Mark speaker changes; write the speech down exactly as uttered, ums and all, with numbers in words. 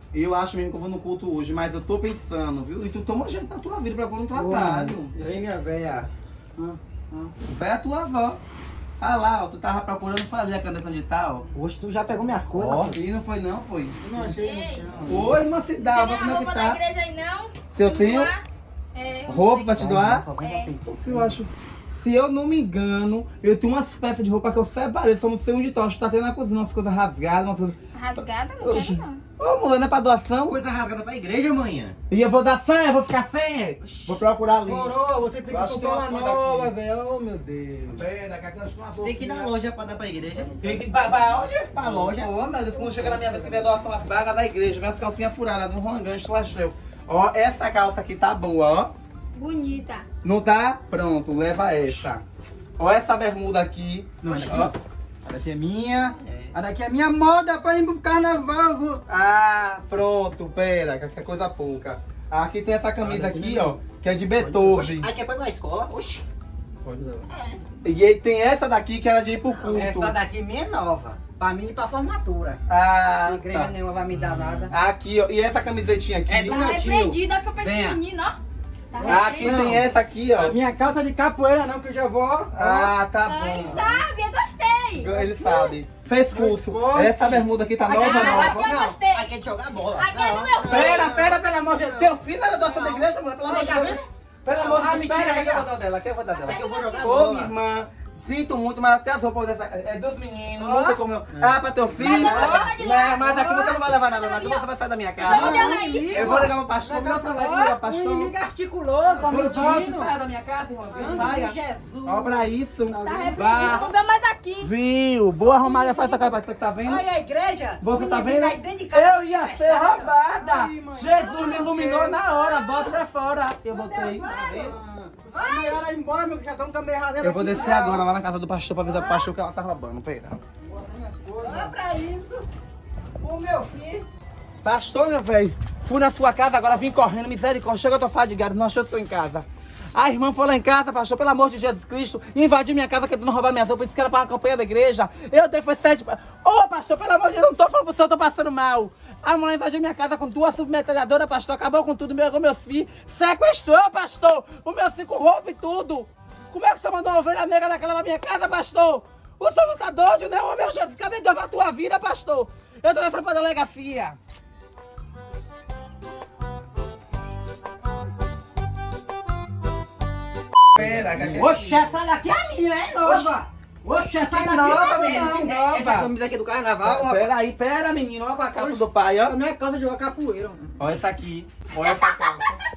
Speaker 1: Eu acho mesmo que eu vou no culto hoje, mas eu tô pensando, viu? E tu toma jeito na tua vida pra pôr um trabalho.
Speaker 2: E aí, minha véia?
Speaker 1: Ah, ah. Véia tua avó. Ah lá, ó, tu tava procurando, falei a caneta de tal.
Speaker 2: Hoje tu já pegou minhas coisas.
Speaker 1: Ó, e não foi não, foi?
Speaker 2: Eu não achei no chão.
Speaker 1: Oi, irmã Cidalva,
Speaker 3: Tem a
Speaker 1: como é que
Speaker 3: roupa
Speaker 1: tá?
Speaker 3: da igreja aí não?
Speaker 1: Se eu tenho
Speaker 3: É,
Speaker 1: roupa pra te doar?
Speaker 2: Só vem
Speaker 3: É.
Speaker 2: pra peito.
Speaker 1: Eu acho. Se eu não me engano, eu tenho umas peças de roupa que eu separei, só não sei onde tá. Acho que tá tendo na cozinha, umas coisas rasgadas, umas coisas...
Speaker 3: rasgada não
Speaker 1: Oxi.
Speaker 3: quero não.
Speaker 1: Ô, mulher, não é pra doação?
Speaker 4: Coisa rasgada pra igreja, manhã.
Speaker 1: E eu vou dar sem, eu vou ficar sem. Vou procurar ali.
Speaker 2: Coroa, você tem
Speaker 1: Eu
Speaker 2: que
Speaker 1: acho que
Speaker 2: comprar
Speaker 1: tem
Speaker 2: uma
Speaker 1: umas
Speaker 2: nova,
Speaker 1: aqui.
Speaker 2: velho. Oh, meu Deus.
Speaker 1: Pera, que aqui eu acho que uma
Speaker 4: Tem que ir na loja pra dar pra igreja.
Speaker 1: Tem que ir pra, pra onde?
Speaker 4: Pra loja.
Speaker 1: Ô, meu Deus, quando chega na minha vez que vem a doação, as bagas da igreja, vem as calcinhas furadas, no rangante, lacheu. Ó, essa calça aqui tá boa, ó.
Speaker 3: Bonita.
Speaker 1: Não tá? Pronto, leva essa. Ó essa bermuda aqui.
Speaker 2: Não,
Speaker 1: Ó.
Speaker 2: essa daqui é minha. A daqui é minha moda pra ir pro carnaval. Vou...
Speaker 1: Ah, pronto, pera, que é coisa pouca. Aqui tem essa camisa aqui, ó, que é de Beethoven.
Speaker 4: Aqui é pra ir pra escola. Oxi.
Speaker 2: Pode dar.
Speaker 1: E aí tem essa daqui que era de ir pro culto.
Speaker 5: Essa daqui minha é nova. Pra mim e pra formatura.
Speaker 1: Ah,
Speaker 5: A igreja
Speaker 1: tá.
Speaker 5: nenhuma vai me dar nada.
Speaker 1: Aqui, ó, e essa camisetinha aqui.
Speaker 5: É do
Speaker 3: Tá
Speaker 5: meu tio.
Speaker 3: repreendida que eu pensei
Speaker 5: Venha.
Speaker 3: menino, ó. Tá
Speaker 1: Aqui
Speaker 3: repreendida.
Speaker 1: tem essa aqui,
Speaker 2: A
Speaker 1: ó.
Speaker 2: minha calça de capoeira não, que eu já vou.
Speaker 1: Ah, tá
Speaker 3: Ele
Speaker 1: bom.
Speaker 3: sabe, eu gostei.
Speaker 1: Ele sabe. Fez curso.
Speaker 2: Esporte.
Speaker 1: Essa bermuda aqui tá nova,
Speaker 3: Ah,
Speaker 1: nova.
Speaker 3: aqui eu gostei.
Speaker 4: Aqui é de jogar bola.
Speaker 3: Aqui é do meu filho.
Speaker 1: Pera, pera, pelo amor de Deus. Teu filho é da doação da igreja, mulher? Pelo amor de Deus. Pelo amor de Deus. Pera, aqui eu vou dar dela, aqui eu vou dar dela.
Speaker 4: Aqui eu vou jogar
Speaker 1: Ô,
Speaker 4: bola.
Speaker 1: minha irmã, sinto muito, mas até as roupas dessa, é dos meninos, não sei como eu... Ah, pra teu filho?
Speaker 3: Mas eu vou jogar de lá.
Speaker 1: Não, mas aqui você não vai levar nada, não. Aqui você vai sair da minha
Speaker 3: Joga
Speaker 1: casa.
Speaker 3: dela aí.
Speaker 1: Eu vou ligar pro pastor, me dá o celular aqui, liga pro pastor.
Speaker 5: Inimiga articulosa,
Speaker 1: Volte,
Speaker 5: menino.
Speaker 1: saia da minha casa, irmão.
Speaker 5: Sangue
Speaker 1: Saia.
Speaker 5: de Jesus.
Speaker 1: Ó pra isso.
Speaker 3: Tá repreendido,
Speaker 1: Vá.
Speaker 3: não vê mais aqui.
Speaker 1: Viu? Boa Romária, faz essa cara pra você que tá vendo.
Speaker 5: Olha a igreja.
Speaker 1: Você
Speaker 5: o
Speaker 1: tá
Speaker 5: menino
Speaker 1: vendo?
Speaker 5: aí dentro de casa
Speaker 1: Eu ia ser roubada. Jesus me iluminou na hora. Bota pra fora. Eu botei.
Speaker 2: Vai! Ela ir embora, meu, que já estão também errado.
Speaker 1: Eu vou descer agora lá na casa do pastor pra avisar pro pastor que ela tá roubando. Pera.
Speaker 5: Olha pra isso. O meu filho.
Speaker 1: Pastor, meu velho, fui na sua casa, agora vim correndo, misericórdia, chega, eu tô fadigado, não achou que eu tô em casa. A irmã foi lá em casa, pastor, pelo amor de Jesus Cristo, invadiu minha casa, querendo roubar minhas roupas, disse que era pra uma campanha da igreja. Eu dei, foi sete... Ô, pastor, pelo amor de Deus, não tô falando pro senhor, eu tô passando mal. A mulher invadiu minha casa com duas submetralhadoras, pastor, acabou com tudo, meu, meus filhos, sequestrou, pastor, o meu filho com roupa e tudo. Como é que você mandou uma ovelha negra daquela pra minha casa, pastor? O senhor não tá doido, né? Ô, meu Jesus, cadê Deus pra tua vida, pastor? Eu tô nessa pra delegacia. Pera, que
Speaker 5: Oxe, essa daqui é minha, é nova. Oxe, essa daqui
Speaker 1: nova,
Speaker 5: é minha.
Speaker 1: menino, que
Speaker 4: Essa
Speaker 1: nova.
Speaker 4: camisa aqui é do carnaval, rapaz.
Speaker 1: Pera aí, pera, menino. Olha com a calça do pai,
Speaker 2: A
Speaker 1: ó.
Speaker 2: minha calça de jogar capoeira.
Speaker 1: Olha essa aqui. Olha essa calça.